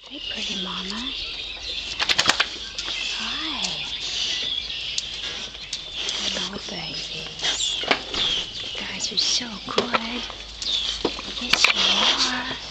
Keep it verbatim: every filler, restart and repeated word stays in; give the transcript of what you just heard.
Hey, pretty mama. Hi. Hello, babies. You guys are so good. Yes, you are.